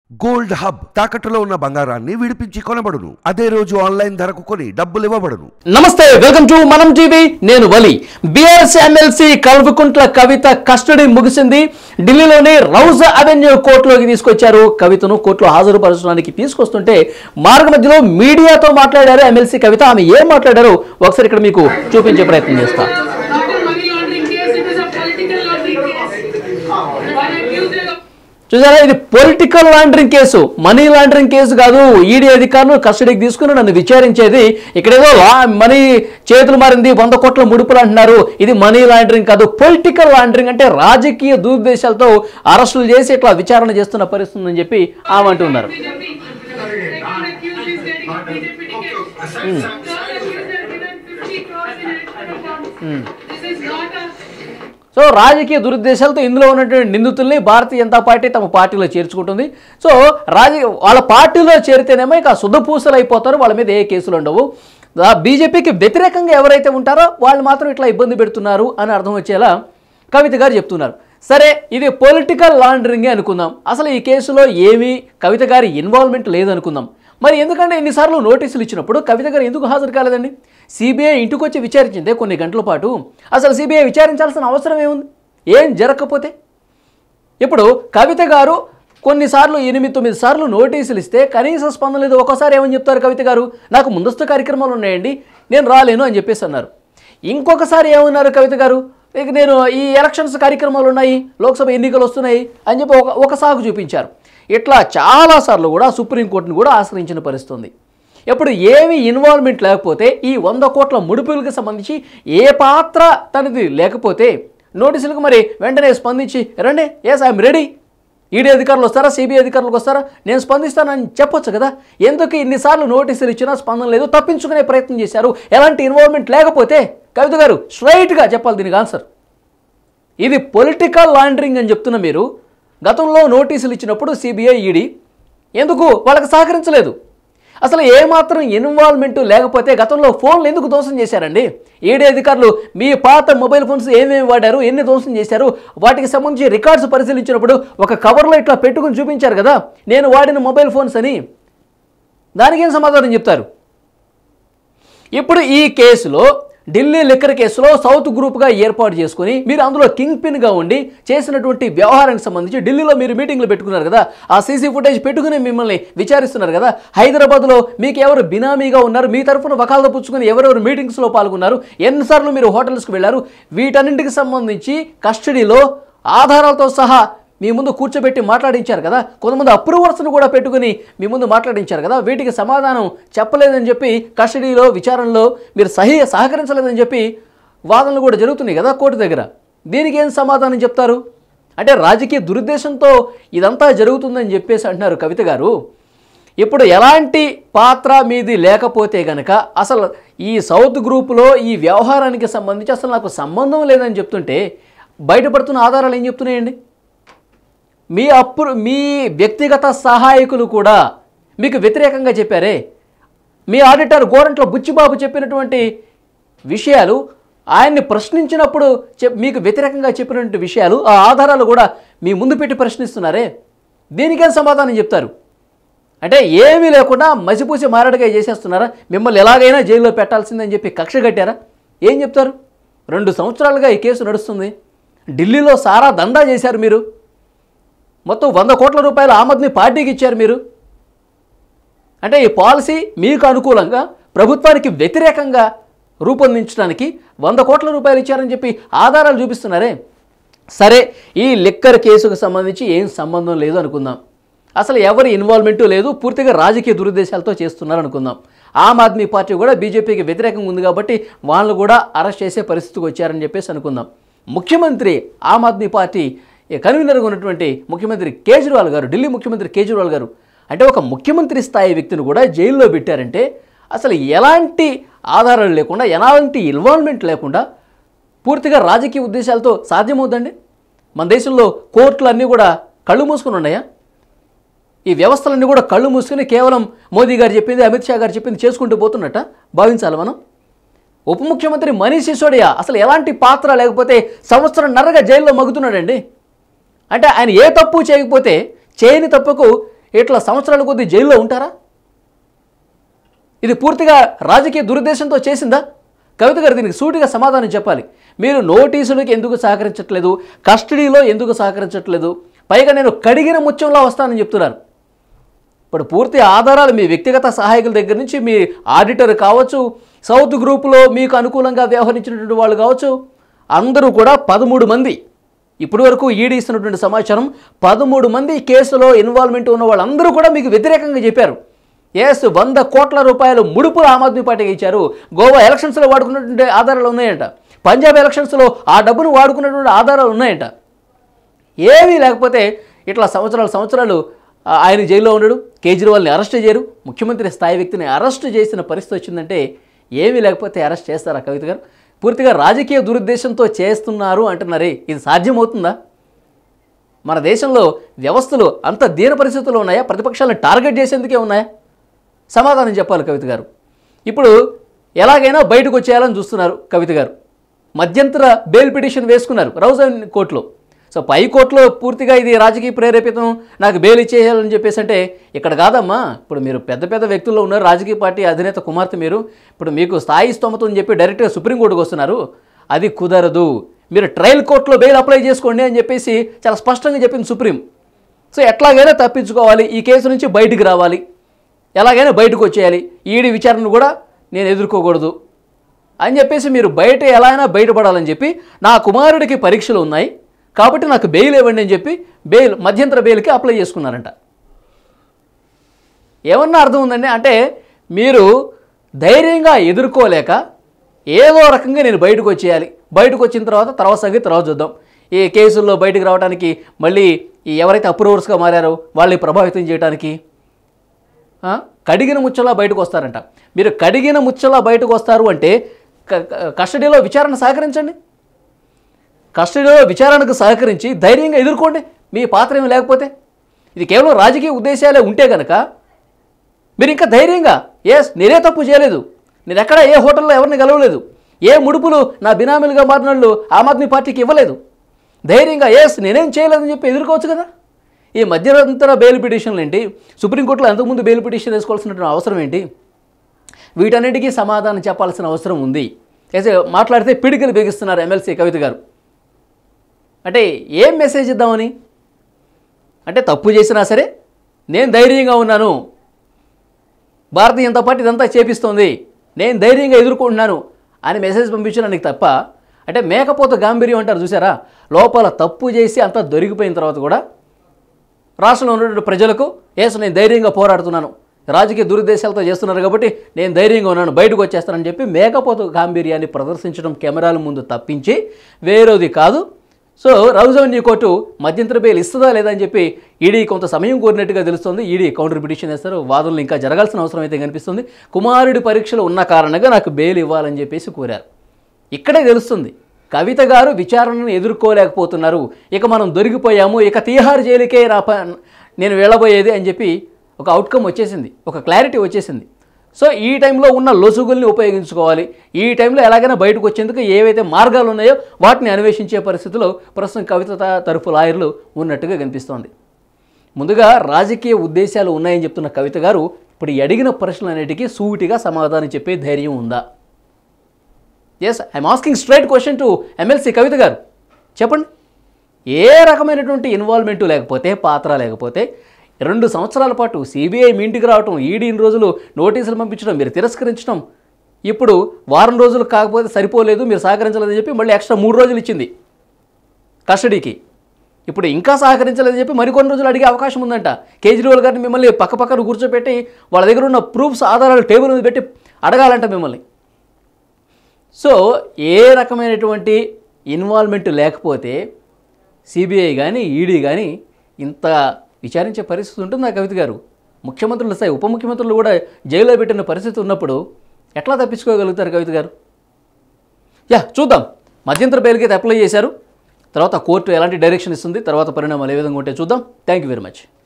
Gold hub తాకట్టులో ఉన్న బంగారాన్ని విడిపించి కొనబడును. అదే రోజు ఆన్లైన్ ధరకు కొని డబ్బులు ఇవ్వబడును. నమస్తే, వెల్కమ్ టు మనం టీవీ. నేను వలి. బీఆర్ఎస్ ఎమ్మెల్సీ కల్వకుంట్ల కవిత కస్టడీ ముగిసింది. ఢిల్లీలోని రౌజ్ అవెన్యూ కోర్టులోకి తీసుకొచ్చారు. కవితను కోర్టులో హాజరుపరచడానికి తీసుకొస్తుంటే మార్గ మధ్యలో మీడియాతో మాట్లాడారు ఎమ్మెల్సీ కవిత. ఆమె ఏం మాట్లాడారో ఒకసారి ఇక్కడ మీకు చూపించే ప్రయత్నం చేస్తా. చూసారా, ఇది political laundering case, money laundering case కాదు. ఈడీ అధికారులు కస్టడీకి తీసుకుని నన్ను విచారించేది. ఇక్కడేదో మనీ చేతులు మారింది, 100 కోట్ల ముడుపులు అంటున్నారు. ఇది మనీ లాండరింగ్ కాదు, పొలిటికల్ లాండరింగ్. అంటే రాజకీయ దురుద్దేశాలతో అరెస్టులు చేసి ఇట్లా విచారణ చేస్తున్న పరిస్థితి ఉందని చెప్పి ఆమె అంటున్నారు. సో రాజకీయ దురుద్దేశాలతో ఇందులో ఉన్నటువంటి నిందితుల్ని భారతీయ జనతా పార్టీ తమ పార్టీలో చేర్చుకుంటుంది. సో వాళ్ళ పార్టీలో చేరితేనేమో ఇక శుద్ధపూసలు అయిపోతారు, వాళ్ళ మీద ఏ కేసులు ఉండవు. బీజేపీకి వ్యతిరేకంగా ఎవరైతే ఉంటారో వాళ్ళు మాత్రం ఇట్లా ఇబ్బంది పెడుతున్నారు అని అర్థం వచ్చేలా కవిత గారు చెప్తున్నారు. సరే, ఇది పొలిటికల్ లాండరింగే అనుకుందాం. అసలు ఈ కేసులో ఏమీ కవిత గారి ఇన్వాల్వ్మెంట్ లేదనుకుందాం. మరి ఎందుకంటే ఎన్నిసార్లు నోటీసులు ఇచ్చినప్పుడు కవిత గారు ఎందుకు హాజరు కాలేదండి? సిబిఐ ఇంటికి వచ్చి విచారించిందే కొన్ని గంటల పాటు. అసలు సిబిఐ విచారించాల్సిన అవసరం ఏముంది ఏం జరగకపోతే? ఇప్పుడు కవిత గారు కొన్నిసార్లు 8-9 సార్లు నోటీసులు ఇస్తే కనీస స్పందన లేదు. ఒక్కోసారి ఏమని చెప్తారు కవిత గారు, నాకు ముందస్తు కార్యక్రమాలు ఉన్నాయండి, నేను రాలేను అని చెప్పేసి అన్నారు. ఇంకొకసారి ఏమన్నారు కవిత గారు, ఇక నేను ఈ ఎలక్షన్స్ కార్యక్రమాలు ఉన్నాయి, లోక్సభ ఎన్నికలు వస్తున్నాయి అని చెప్పి ఒక సాగు చూపించారు. ఇట్లా చాలాసార్లు కూడా సుప్రీంకోర్టును కూడా ఆశ్రయించిన పరిస్థితి ఉంది. ఎప్పుడు ఏమీ ఇన్వాల్వ్మెంట్ లేకపోతే, ఈ 100 కోట్ల ముడుపులకు సంబంధించి ఏ పాత్ర తనది లేకపోతే నోటీసులకు మరి వెంటనే స్పందించి రండి, ఎస్ ఐఎమ్ రెడీ, ఈడీ అధికారులు వస్తారా, సిబిఐ అధికారులకు వస్తారా, నేను స్పందిస్తానని చెప్పొచ్చు కదా. ఎందుకు ఇన్నిసార్లు నోటీసులు ఇచ్చినా స్పందన లేదు, తప్పించుకునే ప్రయత్నం చేశారు. ఎలాంటి ఇన్వాల్వ్మెంట్ లేకపోతే కవిత గారు స్ట్రైట్గా చెప్పాలి దీనికి ఆన్సర్. ఇది పొలిటికల్ లాండరింగ్ అని చెప్తున్న మీరు గతంలో నోటీసులు ఇచ్చినప్పుడు సిబిఐ ఈడీ ఎందుకు వాళ్ళకి సహకరించలేదు? అసలు ఏమాత్రం ఇన్వాల్వ్మెంట్ లేకపోతే గతంలో ఫోన్లు ఎందుకు ధ్వంసం చేశారండి? ఈడీ అధికారులు మీ పాత మొబైల్ ఫోన్స్ ఏమేమి వాడారు, ఎన్ని ధ్వంసం చేశారు, వాటికి సంబంధించి రికార్డ్స్ పరిశీలించినప్పుడు ఒక కవర్లో ఇట్లా పెట్టుకుని చూపించారు కదా, నేను వాడిన మొబైల్ ఫోన్స్ అని. దానికి ఏం సమాధానం చెప్తారు? ఇప్పుడు ఈ కేసులో, ఢిల్లీ లిక్కర్ కేసులో సౌత్ గ్రూప్గా ఏర్పాటు చేసుకుని మీరు అందులో కింగ్ పిన్గా ఉండి చేసినటువంటి వ్యవహారానికి సంబంధించి ఢిల్లీలో మీరు మీటింగ్లు పెట్టుకున్నారు కదా, ఆ సీసీ ఫుటేజ్ పెట్టుకుని మిమ్మల్ని విచారిస్తున్నారు కదా. హైదరాబాద్లో మీకు ఎవరు బినామీగా ఉన్నారు, మీ తరఫున వకాల్తా పుచ్చుకుని ఎవరెవరు మీటింగ్స్లో పాల్గొన్నారు, ఎన్నిసార్లు మీరు హోటల్స్కి వెళ్ళారు, వీటన్నింటికి సంబంధించి కస్టడీలో ఆధారాలతో సహా మీ ముందు కూర్చోబెట్టి మాట్లాడించారు కదా. కొంతమంది అప్రూవర్స్ను కూడా పెట్టుకుని మీ ముందు మాట్లాడించారు కదా. వీటికి సమాధానం చెప్పలేదని చెప్పి కస్టడీలో విచారణలో మీరు సహకరించలేదని చెప్పి వాదనలు కూడా జరుగుతున్నాయి కదా కోర్టు దగ్గర. దీనికి ఏం సమాధానం చెప్తారు? అంటే రాజకీయ దురుద్దేశంతో ఇదంతా జరుగుతుందని చెప్పేసి అంటున్నారు కవిత గారు. ఇప్పుడు ఎలాంటి పాత్ర మీది లేకపోతే కనుక అసలు ఈ సౌత్ గ్రూపులో ఈ వ్యవహారానికి సంబంధించి అసలు నాకు సంబంధం లేదని చెప్తుంటే బయటపడుతున్న ఆధారాలు ఏం చెప్తున్నాయండి? మీ వ్యక్తిగత సహాయకులు కూడా మీకు వ్యతిరేకంగా చెప్పారే. మీ ఆడిటర్ గోరంట్ల బుచ్చిబాబు చెప్పినటువంటి విషయాలు, ఆయన్ని ప్రశ్నించినప్పుడు మీకు వ్యతిరేకంగా చెప్పినటువంటి విషయాలు, ఆ ఆధారాలు కూడా మీ ముందు పెట్టి ప్రశ్నిస్తున్నారే. దీనికేం సమాధానం చెప్తారు? అంటే ఏమీ లేకుండా మసిపూసి మారడిగా చేసేస్తున్నారా? మిమ్మల్ని ఎలాగైనా జైల్లో పెట్టాల్సిందని చెప్పి కక్ష కట్టారా? ఏం చెప్తారు? 2 సంవత్సరాలుగా ఈ కేసు నడుస్తుంది. ఢిల్లీలో సారా దందా చేశారు మీరు. మొత్తం 100 కోట్ల రూపాయలు ఆమ్ ఆద్మీ పార్టీకి ఇచ్చారు మీరు. అంటే ఈ పాలసీ మీకు అనుకూలంగా ప్రభుత్వానికి వ్యతిరేకంగా రూపొందించడానికి 100 కోట్ల రూపాయలు ఇచ్చారని చెప్పి ఆధారాలు చూపిస్తున్నారే. సరే, ఈ లిక్కర్ కేసుకు సంబంధించి ఏం సంబంధం లేదు అనుకుందాం. అసలు ఎవరి ఇన్వాల్వ్మెంటు లేదు, పూర్తిగా రాజకీయ దురుద్దేశాలతో చేస్తున్నారు అనుకుందాం. ఆమ్ ఆద్మీ పార్టీ కూడా బీజేపీకి వ్యతిరేకంగా ఉంది కాబట్టి వాళ్ళు కూడా అరెస్ట్ చేసే పరిస్థితికి వచ్చారని చెప్పేసి అనుకుందాం. ముఖ్యమంత్రి ఆమ్ ఆద్మీ పార్టీ కన్వీనర్గా ఉన్నటువంటి ముఖ్యమంత్రి కేజ్రీవాల్ గారు, ఢిల్లీ ముఖ్యమంత్రి కేజ్రీవాల్ గారు, అంటే ఒక ముఖ్యమంత్రి స్థాయి వ్యక్తిని కూడా జైల్లో పెట్టారంటే అసలు ఎలాంటి ఆధారాలు లేకుండా, ఎలాంటి ఇన్వాల్వ్మెంట్ లేకుండా పూర్తిగా రాజకీయ ఉద్దేశాలతో సాధ్యమవుతుందండి? మన దేశంలో కోర్టులన్నీ కూడా కళ్ళు మూసుకుని ఉన్నాయా? ఈ వ్యవస్థలన్నీ కూడా కళ్ళు మూసుకుని కేవలం మోదీ గారు చెప్పింది, అమిత్ షా గారు చెప్పింది చేసుకుంటూ పోతున్నట్ట భావించాలి మనం? ఉప ముఖ్యమంత్రి మనీష్ సిసోడియా అసలు ఎలాంటి పాత్ర లేకపోతే సంవత్సరంన్నరగా జైల్లో మగ్గుతున్నాడండి. అంటే ఆయన ఏ తప్పు చేయకపోతే చేయని తప్పుకు ఇట్లా సంవత్సరాల కొద్దీ జైల్లో ఉంటారా? ఇది పూర్తిగా రాజకీయ దురుద్దేశంతో చేసిందా? కవిత గారు దీనికి సూటిగా సమాధానం చెప్పాలి. మీరు నోటీసులకు ఎందుకు సహకరించట్లేదు, కస్టడీలో ఎందుకు సహకరించట్లేదు, పైగా నేను కడిగిన ముత్యంలో వస్తానని చెప్తున్నారు. ఇప్పుడు పూర్తి ఆధారాలు మీ వ్యక్తిగత సహాయకుల దగ్గర నుంచి మీ ఆడిటర్ కావచ్చు, సౌత్ గ్రూపులో మీకు అనుకూలంగా వ్యవహరించినటువంటి వాళ్ళు కావచ్చు, అందరూ కూడా 13 మంది ఇప్పటి వరకు ఈడీ ఇస్తున్నటువంటి సమాచారం 13 మంది కేసులో ఇన్వాల్వ్మెంట్ ఉన్న వాళ్ళందరూ కూడా మీకు వ్యతిరేకంగా చెప్పారు. 100 కోట్ల రూపాయలు ముడుపులు ఆమ్ ఆద్మీ పార్టీకి ఇచ్చారు. గోవా ఎలక్షన్స్లో వాడుకున్నటువంటి ఆధారాలు ఉన్నాయంట. పంజాబ్ ఎలక్షన్స్లో ఆ డబ్బును వాడుకున్నటువంటి ఆధారాలు ఉన్నాయంట. ఏమీ లేకపోతే ఇట్లా సంవత్సరాలు ఆయన జైల్లో ఉండడు, కేజ్రీవాల్ని అరెస్ట్ చేయరు, ముఖ్యమంత్రి స్థాయి వ్యక్తిని అరెస్ట్ చేసిన పరిస్థితి వచ్చిందంటే ఏమీ లేకపోతే అరెస్ట్ చేస్తారా కవిత గారు? పూర్తిగా రాజకీయ దురుద్దేశంతో చేస్తున్నారు అంటున్నారే, ఇది సాధ్యమవుతుందా? మన దేశంలో వ్యవస్థలు అంత దీన పరిస్థితుల్లో ఉన్నాయా? ప్రతిపక్షాలను టార్గెట్ చేసేందుకే ఉన్నాయా? సమాధానం చెప్పాలి కవిత గారు. ఇప్పుడు ఎలాగైనా బయటకు వచ్చేయాలని చూస్తున్నారు కవిత గారు. మధ్యంతర బెయిల్ పిటిషన్ వేసుకున్నారు రౌజన్ కోర్టులో. సో పై కోర్టులో పూర్తిగా ఇది రాజకీయ ప్రేరేపితం, నాకు బెయిల్ ఇచ్చేయాలని చెప్పేసి అంటే ఇక్కడ కాదమ్మా. ఇప్పుడు మీరు పెద్ద పెద్ద వ్యక్తుల్లో ఉన్నారు, రాజకీయ పార్టీ అధినేత కుమార్తె మీరు. ఇప్పుడు మీకు స్థాయి స్తోమత అని చెప్పి డైరెక్ట్గా సుప్రీంకోర్టుకు వస్తున్నారు. అది కుదరదు. మీరు ట్రయల్ కోర్టులో బెయిల్ అప్లై చేసుకోండి అని చెప్పేసి చాలా స్పష్టంగా చెప్పింది సుప్రీం. సో ఎట్లాగైనా తప్పించుకోవాలి, ఈ కేసు నుంచి బయటికి రావాలి, ఎలాగైనా బయటకు వచ్చేయాలి, ఈడీ విచారణను కూడా నేను ఎదుర్కోకూడదు అని చెప్పేసి మీరు బయట ఎలా అయినా బయటపడాలని చెప్పి నా కుమారుడికి పరీక్షలు ఉన్నాయి కాబట్టి నాకు బెయిల్ ఇవ్వండి అని చెప్పి మధ్యంతర బెయిల్కి అప్లై చేసుకున్నారంట. ఏమన్నా అర్థం ఉందండి? అంటే మీరు ధైర్యంగా ఎదుర్కోలేక ఏదో రకంగా నేను బయటకు వచ్చేయాలి, బయటకు వచ్చిన తర్వాత సంగతి తర్వాత చూద్దాం, ఈ కేసుల్లో బయటకు రావడానికి మళ్ళీ ఎవరైతే అప్రూవర్స్గా మారారో వాళ్ళని ప్రభావితం చేయడానికి కడిగిన ముచ్చలా బయటకు వస్తారంట. మీరు కడిగిన ముచ్చలా బయటకు వస్తారు అంటే కస్టడీలో విచారణ సహకరించండి, కస్టడీలో విచారణకు సహకరించి ధైర్యంగా ఎదుర్కోండి. మీ పాత్ర ఏమి లేకపోతే, ఇది కేవలం రాజకీయ ఉద్దేశాలే ఉంటే కనుక మీరు ఇంకా ధైర్యంగా నేనే తప్పు చేయలేదు, నేను ఎక్కడ ఏ హోటల్లో ఎవరిని కలవలేదు, ఏ ముడుపులు నా బినామీలుగా మారిన వాళ్ళు ఆమ్ ఆద్మీ పార్టీకి ఇవ్వలేదు, ధైర్యంగా నేనేం చేయలేదని చెప్పి ఎదుర్కోవచ్చు కదా. ఈ మధ్యంతర బెయిల్ పిటిషన్లు ఏంటి? సుప్రీంకోర్టులో అంతకుముందు బెయిల్ పిటిషన్ వేసుకోవాల్సిన అవసరం ఏంటి? వీటన్నిటికీ సమాధానం చెప్పాల్సిన అవసరం ఉంది. మాట్లాడితే పిడికిలు బిగిస్తున్నారు ఎమ్మెల్సీ కవిత గారు. అంటే ఏం మెసేజ్ ఇద్దామని? అంటే తప్పు చేసినా సరే నేను ధైర్యంగా ఉన్నాను, భారతీయ జనతా పార్టీ ఇదంతా చేపిస్తోంది, నేను ధైర్యంగా ఎదుర్కొంటున్నాను అని మెసేజ్ పంపించడానికి తప్ప, అంటే మేకపోత గాంభీర్యం అంటారు చూసారా, లోపల తప్పు చేసి అంతా దొరికిపోయిన తర్వాత కూడా రాష్ట్రంలో ఉన్నటువంటి ప్రజలకు నేను ధైర్యంగా పోరాడుతున్నాను, రాజకీయ దురుద్దేశాలతో చేస్తున్నారు కాబట్టి నేను ధైర్యంగా ఉన్నాను, బయటకు వచ్చేస్తానని చెప్పి మేకపోతు గాంభీర్యాన్ని ప్రదర్శించడం కెమెరాల ముందు తప్పించి వేరేది కాదు. సో రౌజవెన్యూ కోర్టు మధ్యంతర బెయిల్ ఇస్తుందా లేదా అని చెప్పి ఈడీ కొంత సమయం కోరినట్టుగా తెలుస్తుంది. ఈడీ కౌంటర్ పిటిషన్ వేస్తారు, వాదనలు ఇంకా జరగాల్సిన అవసరం అయితే కనిపిస్తుంది. కుమారుడి పరీక్షలు ఉన్న కారణంగా నాకు బెయిల్ ఇవ్వాలని చెప్పేసి కోరారు. ఇక్కడే తెలుస్తుంది కవిత గారు విచారణను ఎదుర్కోలేకపోతున్నారు, ఇక మనం దొరికిపోయాము, ఇక తీహార్ జైలుకే నేను వెళ్ళబోయేది అని చెప్పి ఒక అవుట్కమ్ వచ్చేసింది, ఒక క్లారిటీ వచ్చేసింది. సో ఈ టైంలో ఉన్న లొసుగుల్ని ఉపయోగించుకోవాలి, ఈ టైంలో ఎలాగైనా బయటకు వచ్చేందుకు ఏవైతే మార్గాలు ఉన్నాయో వాటిని అన్వేషించే పరిస్థితిలో ప్రస్తుతం కవిత తరఫు లాయర్లు ఉన్నట్టుగా కనిపిస్తోంది. ముందుగా రాజకీయ ఉద్దేశాలు ఉన్నాయని చెప్తున్న కవిత గారు ఇప్పుడు అడిగిన ప్రశ్నలన్నిటికీ సూటిగా సమాధానం చెప్పే ధైర్యం ఉందా? I'm asking straight question to MLC Kavitha గారు, చెప్పండి. ఏ రకమైనటువంటి ఇన్వాల్వ్మెంటు లేకపోతే, పాత్ర లేకపోతే 2 సంవత్సరాల పాటు సిబిఐ మీ ఇంటికి రావటం, ఈడీ ఇన్ని రోజులు నోటీసులు పంపించడం, మీరు తిరస్కరించడం, ఇప్పుడు వారం రోజులు కాకపోతే సరిపోలేదు, మీరు సహకరించలేదని చెప్పి మళ్ళీ ఎక్స్ట్రా 3 రోజులు ఇచ్చింది కస్టడీకి, ఇప్పుడు ఇంకా సహకరించలేదని చెప్పి మరికొన్ని రోజులు అడిగే అవకాశం ఉందంట. కేజ్రీవాల్ గారిని మిమ్మల్ని పక్కన కూర్చోపెట్టి వాళ్ళ దగ్గర ఉన్న ప్రూఫ్స్, ఆధారాలు టేబుల్ మీద పెట్టి అడగాలంట మిమ్మల్ని. సో ఏ రకమైనటువంటి ఇన్వాల్వ్మెంట్ లేకపోతే సిబిఐ కానీ ఈడీ కానీ ఇంత విచారించే పరిస్థితి ఉంటుందా కవిత గారు? ముఖ్యమంత్రుల స్థాయి ఉప ముఖ్యమంత్రులు కూడా జైల్లో పెట్టిన పరిస్థితి ఉన్నప్పుడు ఎట్లా తప్పించుకోగలుగుతారు కవిత గారు? చూద్దాం. మధ్యంతర బెయిల్కి అయితే అప్లై చేశారు, తర్వాత కోర్టు ఎలాంటి డైరెక్షన్ ఇస్తుంది, తర్వాత పరిణామాలు ఏ విధంగా ఉంటే చూద్దాం. Thank you very much.